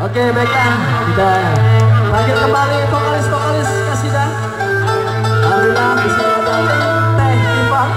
Oke, baiklah, kita panggil kembali vokalis-vokalis Kasidah. Alhamdulillah bisa ada Teh Timpang.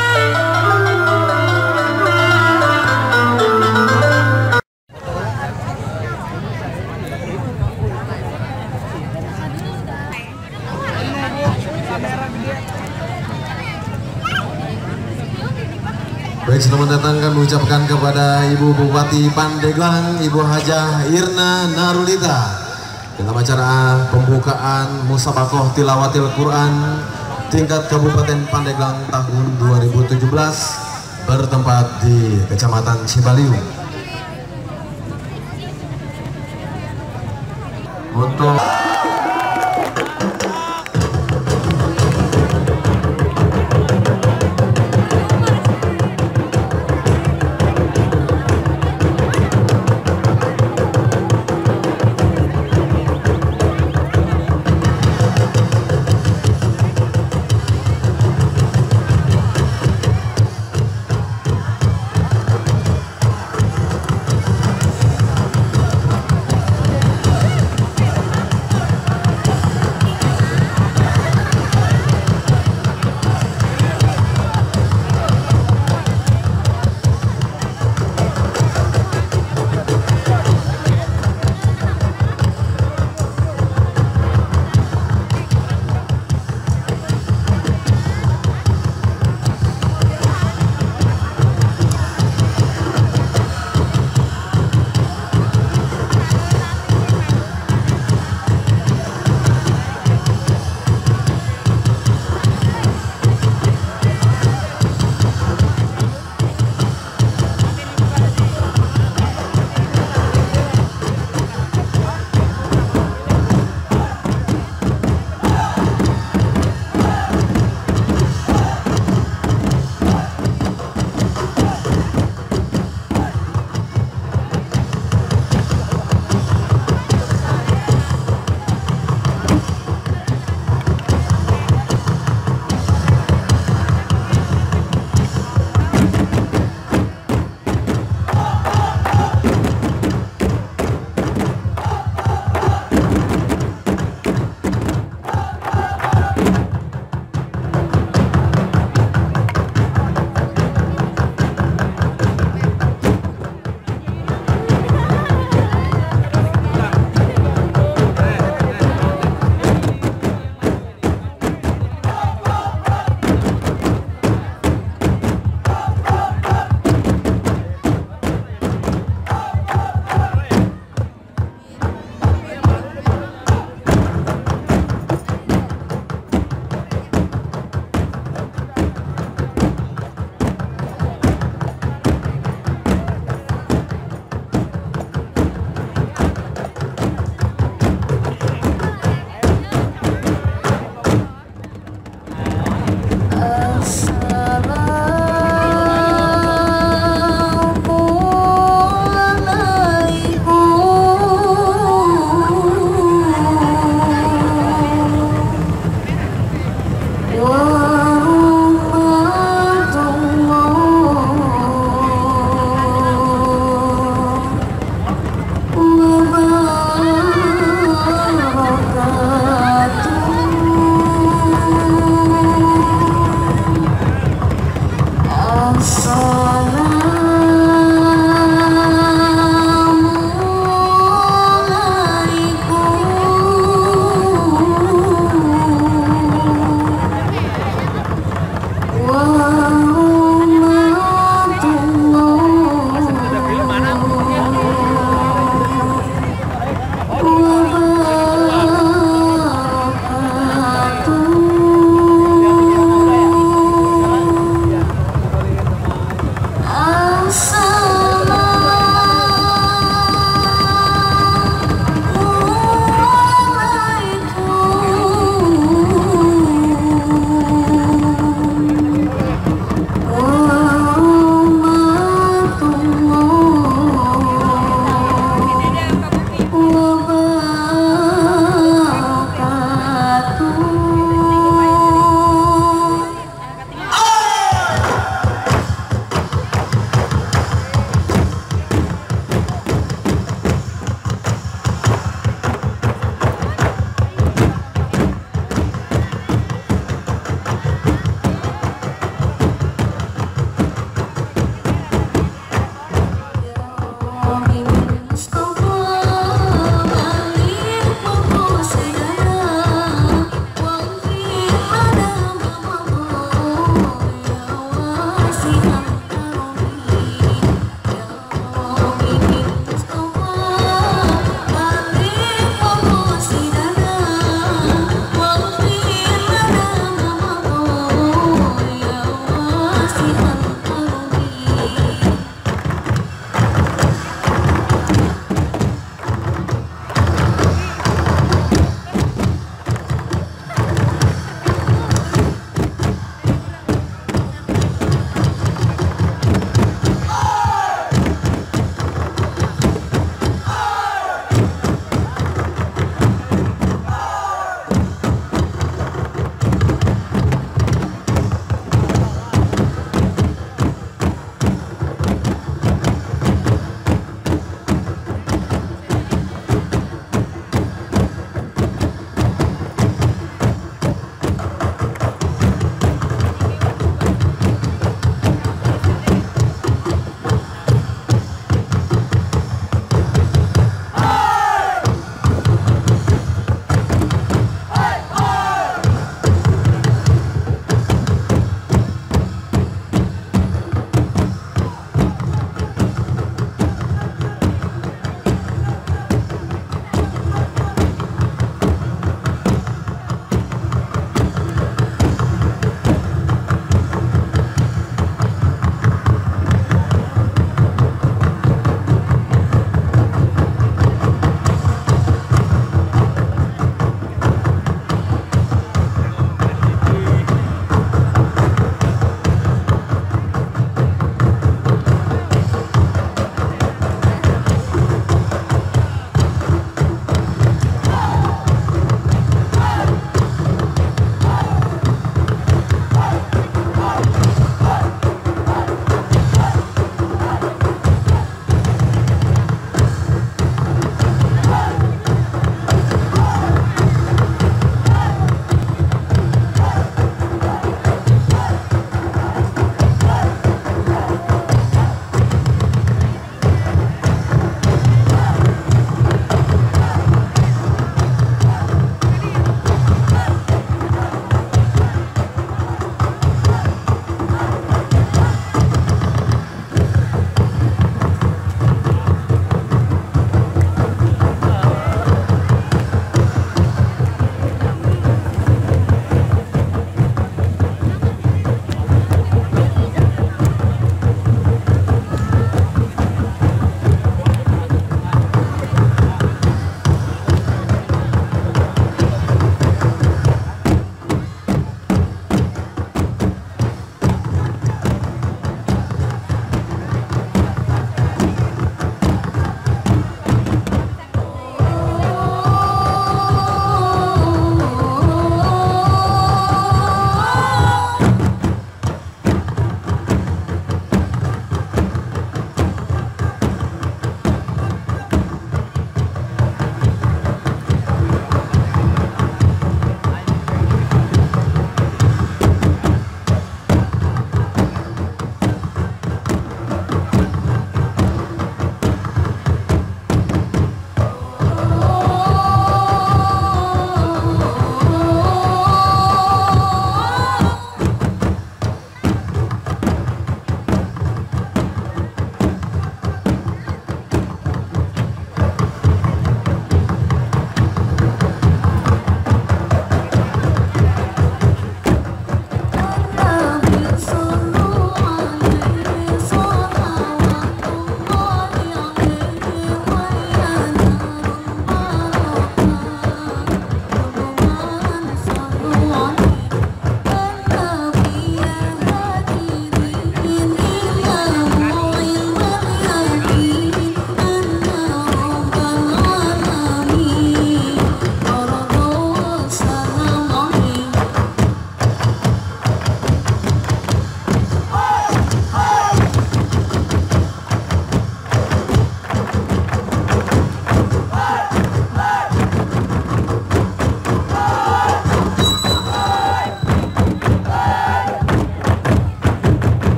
Baik, selamat datang kami ucapkan kepada Ibu Bupati Pandeglang, Ibu Hajah Irna Narulita dalam acara pembukaan Musabaqah Tilawatil Quran tingkat Kabupaten Pandeglang tahun 2017 bertempat di Kecamatan Cibaliung. Untuk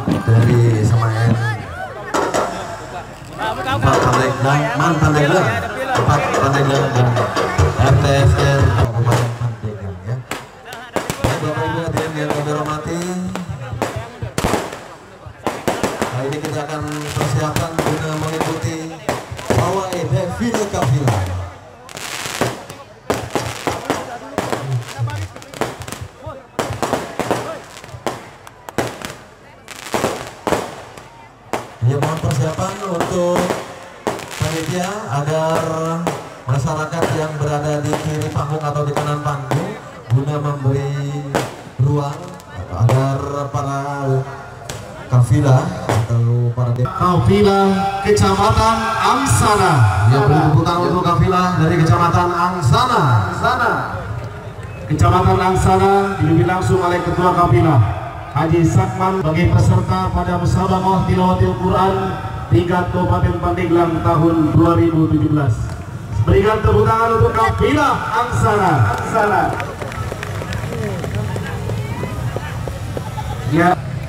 dari Semaen, 4 Pandeglang, mantan Pandeglang, 4 Pandeglang dan RTSN Kabupaten Pandeglang ya. Bapak Ibu hadirin yang kami hormati, hari ini kita akan persiapan guna mengikuti pawai defile kafilah. Ya, mohon persiapan untuk panitia agar masyarakat yang berada di kiri panggung atau di kanan panggung guna memberi ruang agar para kafilah atau para kafilah Kecamatan Angsana. Ya, beri tepuk untuk kafilah dari Kecamatan Angsana. Kecamatan Angsana dipimpin langsung oleh Ketua Kafilah Haji Sakman sebagai peserta pada Musabaqah Tilawatil Quran tingkat Kabupaten Pandeglang tahun 2017. Berikan tepuk tangan untuk kafilah Angsana. Ya.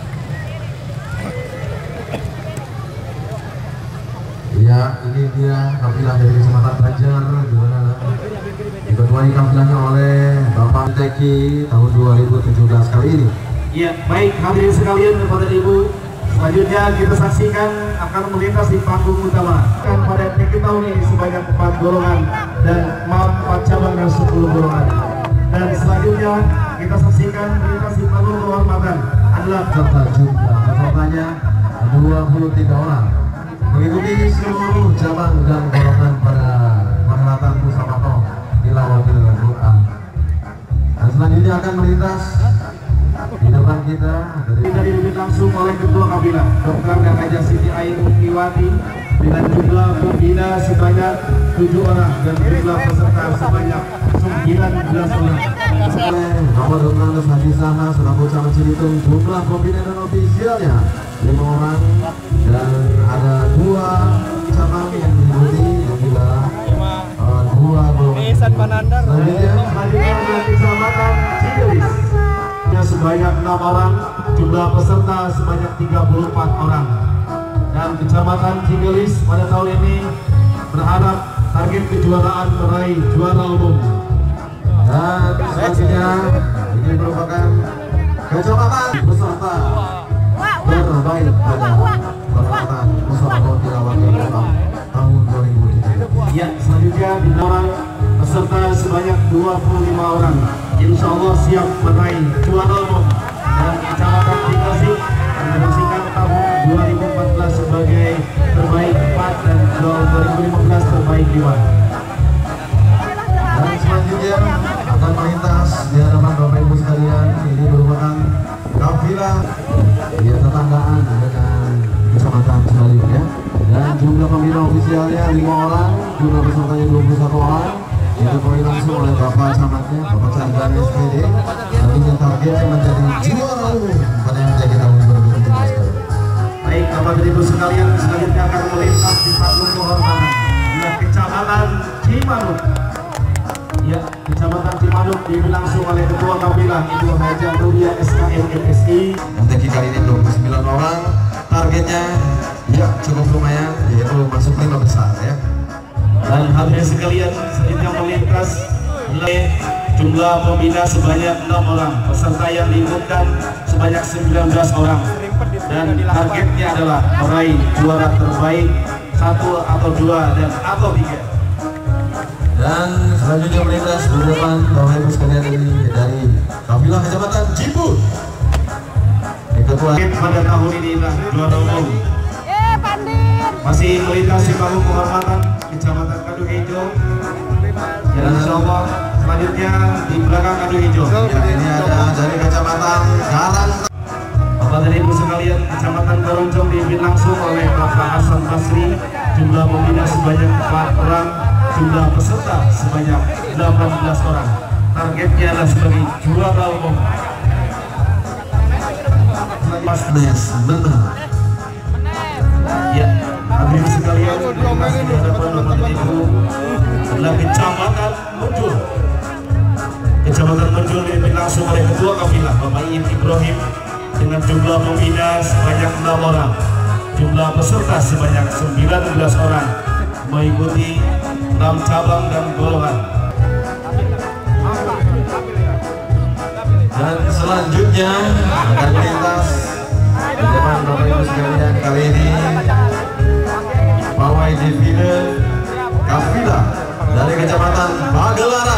Ya, ini dia kafilah dari Kecamatan Banjar, diketuai kafilahnya oleh Bapak Teki tahun 2017 kali ini. Ya, baik hadirin sekalian kepada Ibu, selanjutnya kita saksikan akan melintas di panggung utama. Pada TK tahun ini sebanyak 4 golongan dan 4 cabang dan 10 golongan. Dan selanjutnya kita saksikan melintas di panggung kehormatan adalah jumlah pesertanya 23 orang mengikuti seluruh cabang dan golongan pada perhelatan Musabaqah Tilawatil Quran. Dan selanjutnya akan melintas di depan kita dari langsung oleh Ketua Kabilah Dr. dan Haja Siti Ainuriwati dengan jumlah pembina sebanyak 7 orang dan jumlah peserta sebanyak 19 orang. Nomor Dr. Haji Saha Surabu Camat Cilitung, jumlah pembina dan ofisialnya 5 orang dan ada 2 cabang yang diikuti dan juga 2 golongan. Selanjutnya Kecamatan Cigelis sebanyak 6 orang, jumlah peserta sebanyak 34 orang. Dan Kecamatan Cigelis pada tahun ini berharap target kejuaraan meraih juara umum. Dan selanjutnya ini merupakan kecamatan peserta terbaik pada perhelatan Musabaqah Tilawatil Quran tahun 2017. Ya, selanjutnya di orang peserta sebanyak 25 orang. Insya Allah siap meraih juara umum. Dan Kecamatan Cigelis menyaksikan tahun 2014 sebagai terbaik 4 dan 2015 terbaik 5. Dan selanjutnya akan melintas di hadapan Bapak Ibu sekalian. Ini merupakan kafilah ya tetanggaan dengan Kecamatan Cibaluk ya. Dan jumlah pembina ofisialnya 5 orang, jumlah pesertanya 21 orang. Itu poin langsung oleh Bapak Camatnya, Bapak Camat SPD. Nantinya targetnya menjadi juara umum pada MTQ tahun 2017. Baik, Bapak Ibu sekalian, selanjutnya akan melintas di panggung kehormatan dengan Kecamatan Cimanuk. Ya, Kecamatan Cimanuk dipimpin langsung oleh Ketua Kabilah Ibu Haja Nuria SKM MSI. MTQ kali ini 29 orang, targetnya ya cukup lumayan, yaitu masuk 5 besar ya. Dan hadirin sekalian, selanjutnya melintas oleh jumlah pembina sebanyak 6 orang, peserta yang diikutkan sebanyak 19 orang. Dan targetnya adalah meraih juara terbaik 1 atau 2 dan atau 3. Dan selanjutnya melintas di depan Bapak Ibu sekalian ini dari kafilah Kecamatan Cibut. Ketua pada tahun ini juara umum. Masih melintas di panggung kehormatan Kecamatan Kadu Hijau. Dan insya Allah selanjutnya di belakang Kadu Hijau. Ya, ini ada dari Kecamatan Karang. Bapak dan Ibu sekalian, Kecamatan Karonjong dipimpin langsung oleh Bapak Hasan Basri. Jumlah pembina sebanyak 4 orang, jumlah peserta sebanyak 18 orang. Targetnya adalah sebagai juara umum. Mas Nes menang. Ya, hadirin sekalian, masih di hadapan Bapak dan Ibu adalah Kecamatan Muncul. Kecamatan Muncul dipimpin langsung oleh Ketua Kafilah Bapak Iin Ibrahim. dengan jumlah pembina sebanyak 6 orang, jumlah peserta sebanyak 19 orang, mengikuti 6 cabang dan golongan. Dan selanjutnya akan melintas di depan Bapak Ibu sekalian, kali ini pawai defile kafilah dari Kecamatan Pagelaran.